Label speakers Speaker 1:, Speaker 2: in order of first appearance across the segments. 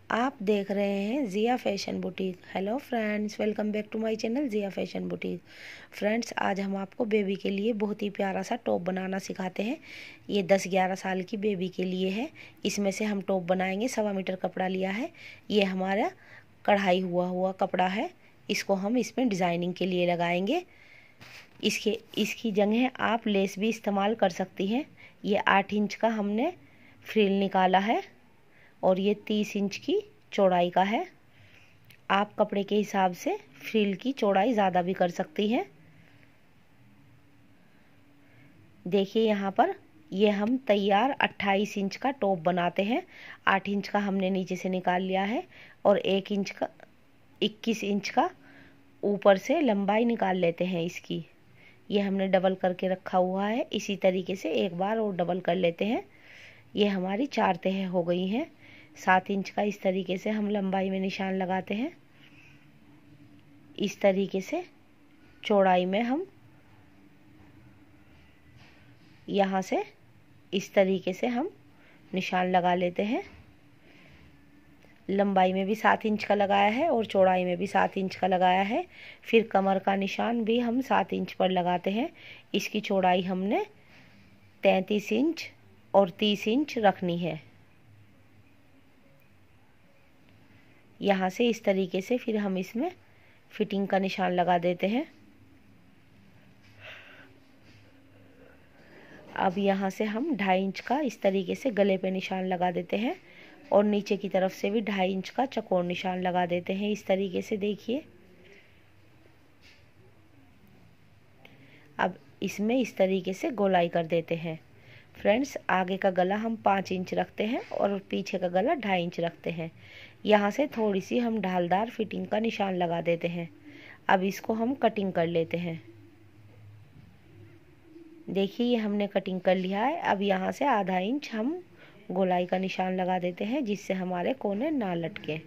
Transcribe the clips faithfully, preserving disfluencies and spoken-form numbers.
Speaker 1: आप देख रहे हैं Jiya fashion boutique. Hello friends, welcome back to my channel Jiya fashion boutique. Friends, आज हम आपको बेबी के लिए बहुत ही प्यारा सा टॉप बनाना सिखाते हैं। ये दस ग्यारह साल की बेबी के लिए है। इसमें से हम टॉप बनाएंगे। सवा मीटर कपड़ा लिया है। ये हमारा कढ़ाई हुआ हुआ कपड़ा है। इसको हम इसमें डिज़ाइनिंग के लिए लगाएंगे। इसके इसकी जगह आप लेस भी इस्तेमाल कर सकती हैं। ये आठ इंच का हमने फ्रिल निकाला है और ये तीस इंच की चौड़ाई का है। आप कपड़े के हिसाब से फ्रिल की चौड़ाई ज़्यादा भी कर सकती हैं। देखिए यहाँ पर ये हम तैयार अट्ठाईस इंच का टॉप बनाते हैं। आठ इंच का हमने नीचे से निकाल लिया है और एक इंच का इक्कीस इंच का ऊपर से लंबाई निकाल लेते हैं इसकी। ये हमने डबल करके रखा हुआ है। इसी तरीके से एक बार और डबल कर लेते हैं। ये हमारी चार तह हो गई हैं। सात इंच का इस तरीके से हम लंबाई में निशान लगाते हैं। इस तरीके से चौड़ाई में हम यहाँ से इस तरीके से हम निशान लगा लेते हैं। लंबाई में भी सात इंच का लगाया है और चौड़ाई में भी सात इंच का लगाया है। फिर कमर का निशान भी हम सात इंच पर लगाते हैं। इसकी चौड़ाई हमने तैंतीस इंच और तीस इंच रखनी है। यहाँ से इस तरीके से फिर हम इसमें फिटिंग का निशान लगा देते हैं। अब यहाँ से हम ढाई इंच का इस तरीके से गले पे निशान लगा देते हैं और नीचे की तरफ से भी ढाई इंच का चौकोर निशान लगा देते हैं। इस तरीके से देखिए। अब इसमें इस तरीके से गोलाई कर देते हैं। फ्रेंड्स, आगे का गला हम पाँच इंच रखते हैं और पीछे का गला ढाई इंच रखते हैं। यहाँ से थोड़ी सी हम ढालदार फिटिंग का निशान लगा देते हैं। अब इसको हम कटिंग कर लेते हैं। देखिए ये हमने कटिंग कर लिया है। अब यहाँ से आधा इंच हम गोलाई का निशान लगा देते हैं जिससे हमारे कोने ना लटके।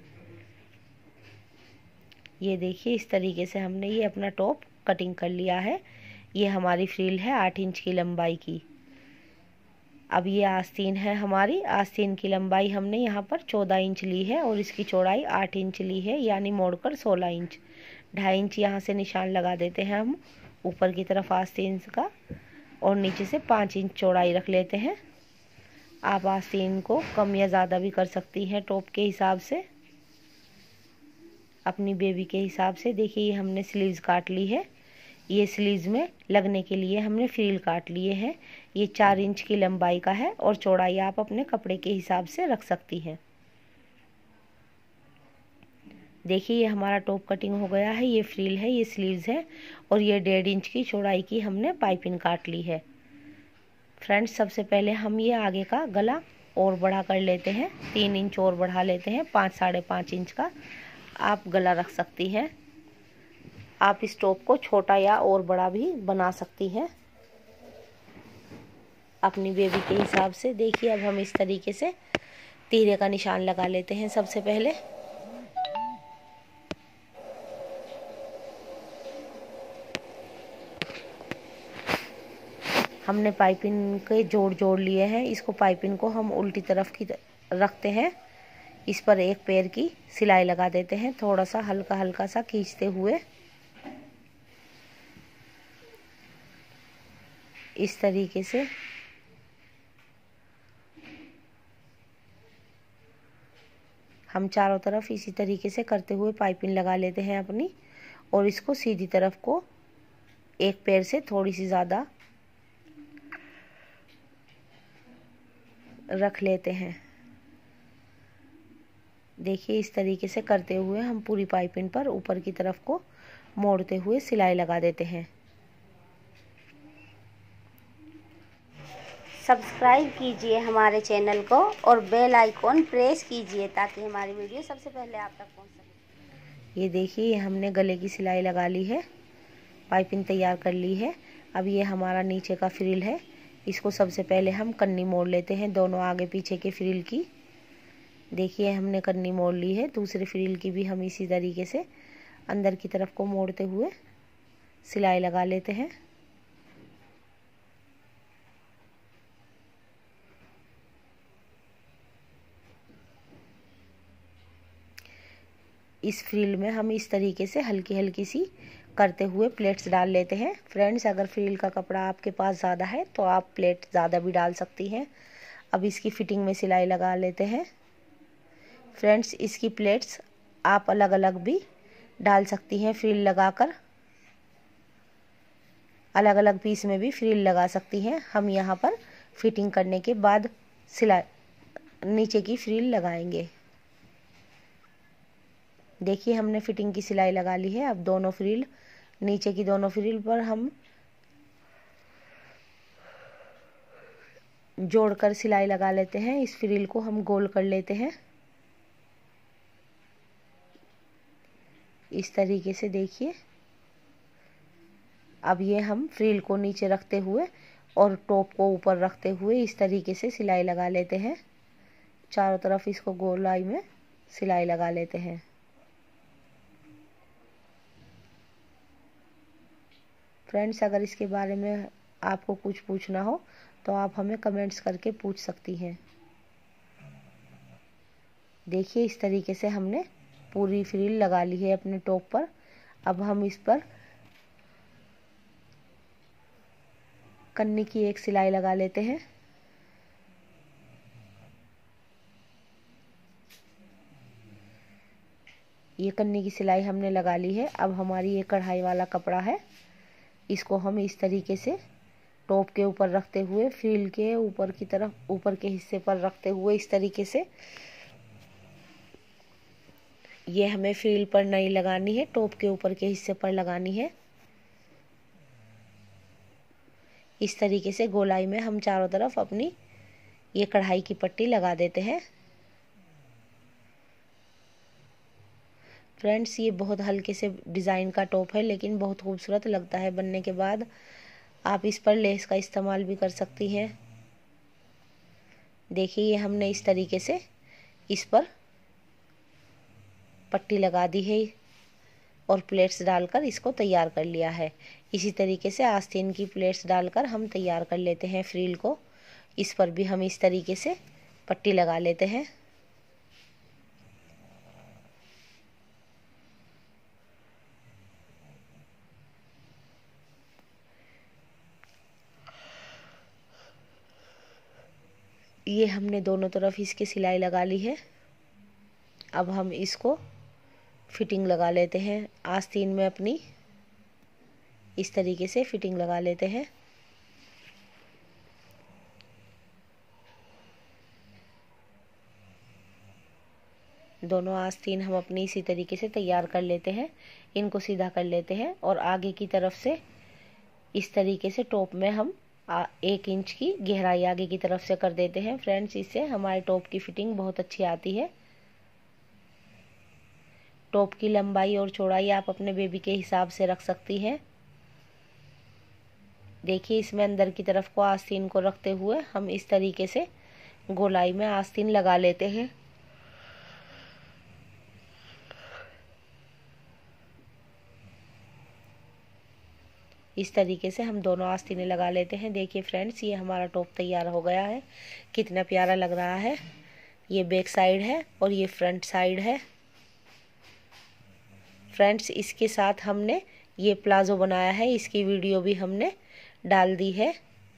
Speaker 1: ये देखिए इस तरीके से हमने ये अपना टॉप कटिंग कर लिया है। ये हमारी फ्रिल है आठ इंच की लंबाई की। अब ये आस्तीन है हमारी। आस्तीन की लंबाई हमने यहाँ पर चौदह इंच ली है और इसकी चौड़ाई आठ इंच ली है, यानी मोड़कर सोलह इंच। ढाई इंच यहाँ से निशान लगा देते हैं हम ऊपर की तरफ आस्तीन का और नीचे से पाँच इंच चौड़ाई रख लेते हैं। आप आस्तीन को कम या ज़्यादा भी कर सकती हैं टॉप के हिसाब से, अपनी बेबी के हिसाब से। देखिए ये हमने स्लीव्स काट ली है। ये स्लीव्स में लगने के लिए हमने फ्रिल काट लिए हैं। ये चार इंच की लंबाई का है और चौड़ाई आप अपने कपड़े के हिसाब से रख सकती हैं। देखिए ये हमारा टॉप कटिंग हो गया है। ये फ्रिल है, ये स्लीव्स है और ये डेढ़ इंच की चौड़ाई की हमने पाइपिंग काट ली है। फ्रेंड्स, सबसे पहले हम ये आगे का गला और बढ़ा कर लेते हैं। तीन इंच और बढ़ा लेते हैं। पाँच साढ़े पाँच इंच का आप गला रख सकती हैं। आप इस टॉप को छोटा या और बड़ा भी बना सकती हैं अपनी बेबी के हिसाब से। देखिए अब हम इस तरीके से तीरे का निशान लगा लेते हैं। सबसे पहले हमने पाइपिंग के जोड़ जोड़ लिए हैं। इसको पाइपिंग को हम उल्टी तरफ की रखते हैं। इस पर एक पैर की सिलाई लगा देते हैं, थोड़ा सा हल्का हल्का सा खींचते हुए। इस तरीके से हम चारों तरफ इसी तरीके से करते हुए पाइपिंग लगा लेते हैं अपनी और इसको सीधी तरफ को एक पैर से थोड़ी सी ज़्यादा रख लेते हैं। देखिए इस तरीके से करते हुए हम पूरी पाइपिंग पर ऊपर की तरफ को मोड़ते हुए सिलाई लगा देते हैं।
Speaker 2: सब्सक्राइब कीजिए हमारे चैनल को और बेल आइकॉन प्रेस कीजिए ताकि हमारी वीडियो सबसे पहले आप तक पहुंच सके।
Speaker 1: ये देखिए ये हमने गले की सिलाई लगा ली है, पाइपिंग तैयार कर ली है। अब ये हमारा नीचे का फ्रिल है। इसको सबसे पहले हम कन्नी मोड़ लेते हैं, दोनों आगे पीछे के फ्रिल की। देखिए हमने कन्नी मोड़ ली है। दूसरे फ्रिल की भी हम इसी तरीके से अंदर की तरफ को मोड़ते हुए सिलाई लगा लेते हैं। इस फ्रिल में हम इस तरीके से हल्की हल्की सी करते हुए प्लेट्स डाल लेते हैं। फ्रेंड्स, अगर फ्रिल का कपड़ा आपके पास ज़्यादा है तो आप प्लेट ज़्यादा भी डाल सकती हैं। अब इसकी फिटिंग में सिलाई लगा लेते हैं। फ्रेंड्स, इसकी प्लेट्स आप अलग अलग भी डाल सकती हैं। फ्रिल लगाकर अलग अलग पीस में भी फ्रिल लगा सकती हैं। हम यहाँ पर फिटिंग करने के बाद सिलाई नीचे की फ्रिल लगाएंगे। देखिए, हमने फिटिंग की सिलाई लगा ली है। अब दोनों फ्रिल, नीचे की दोनों फ्रिल पर हम जोड़कर सिलाई लगा लेते हैं। इस फ्रिल को हम गोल कर लेते हैं इस तरीके से। देखिए, अब ये हम फ्रिल को नीचे रखते हुए और टॉप को ऊपर रखते हुए इस तरीके से सिलाई लगा लेते हैं। चारों तरफ इसको गोलाई में सिलाई लगा लेते हैं। फ्रेंड्स, अगर इसके बारे में आपको कुछ पूछना हो तो आप हमें कमेंट्स करके पूछ सकती हैं। देखिए, इस तरीके से हमने पूरी फ्रिल लगा ली है अपने टॉप पर। अब हम इस पर कन्नी की एक सिलाई लगा लेते हैं। ये कन्नी की सिलाई हमने लगा ली है। अब हमारी ये कढ़ाई वाला कपड़ा है, इसको हम इस तरीके से टॉप के ऊपर रखते हुए, फ्रिल के ऊपर की तरफ, ऊपर के हिस्से पर रखते हुए इस तरीके से, ये हमें फ्रिल पर नहीं लगानी है, टॉप के ऊपर के हिस्से पर लगानी है। इस तरीके से गोलाई में हम चारों तरफ अपनी ये कढ़ाई की पट्टी लगा देते हैं। फ्रेंड्स, ये बहुत हल्के से डिज़ाइन का टॉप है, लेकिन बहुत खूबसूरत लगता है बनने के बाद। आप इस पर लेस का इस्तेमाल भी कर सकती हैं। देखिए, ये हमने इस तरीके से इस पर पट्टी लगा दी है और प्लेट्स डालकर इसको तैयार कर लिया है। इसी तरीके से आस्तीन की प्लेट्स डालकर हम तैयार कर लेते हैं फ्रिल को। इस पर भी हम इस तरीके से पट्टी लगा लेते हैं। ये हमने दोनों तरफ इसकी सिलाई लगा ली है। अब हम इसको फिटिंग लगा लेते हैं आस्तीन में अपनी। इस तरीके से फिटिंग लगा लेते हैं। दोनों आस्तीन हम अपनी इसी तरीके से तैयार कर लेते हैं। इनको सीधा कर लेते हैं और आगे की तरफ से इस तरीके से टॉप में हम आ, एक इंच की गहराई आगे की तरफ से कर देते हैं। फ्रेंड्स, इससे हमारे टॉप की फिटिंग बहुत अच्छी आती है। टॉप की लंबाई और चौड़ाई आप अपने बेबी के हिसाब से रख सकती हैं। देखिए, इसमें अंदर की तरफ को आस्तीन को रखते हुए हम इस तरीके से गोलाई में आस्तीन लगा लेते हैं। इस तरीके से हम दोनों आस्तीनें लगा लेते हैं। देखिए फ्रेंड्स, ये हमारा टॉप तैयार हो गया है। कितना प्यारा लग रहा है। ये बैक साइड है और ये फ्रंट साइड है। फ्रेंड्स, इसके साथ हमने ये प्लाजो बनाया है, इसकी वीडियो भी हमने डाल दी है।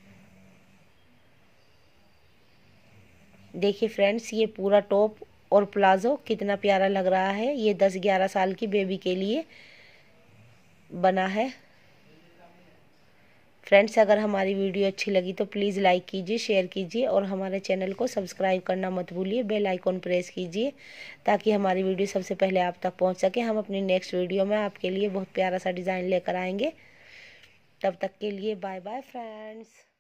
Speaker 1: देखिए फ्रेंड्स, ये पूरा टॉप और प्लाजो कितना प्यारा लग रहा है। ये दस ग्यारह साल की बेबी के लिए बना है। फ्रेंड्स, अगर हमारी वीडियो अच्छी लगी तो प्लीज़ लाइक कीजिए, शेयर कीजिए और हमारे चैनल को सब्सक्राइब करना मत भूलिए। बेल आइकॉन प्रेस कीजिए ताकि हमारी वीडियो सबसे पहले आप तक पहुंच सके। हम अपनी नेक्स्ट वीडियो में आपके लिए बहुत प्यारा सा डिज़ाइन लेकर आएंगे। तब तक के लिए बाय बाय फ्रेंड्स।